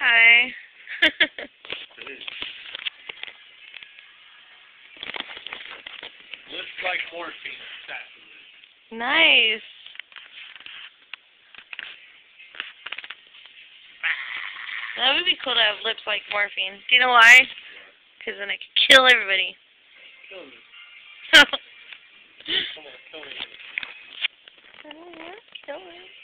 Hi. Looks like morphine. Nice. That would be cool to have lips like morphine. Do you know why? Because then I could kill everybody. Kill me. Come on, kill me. I don't want to kill me.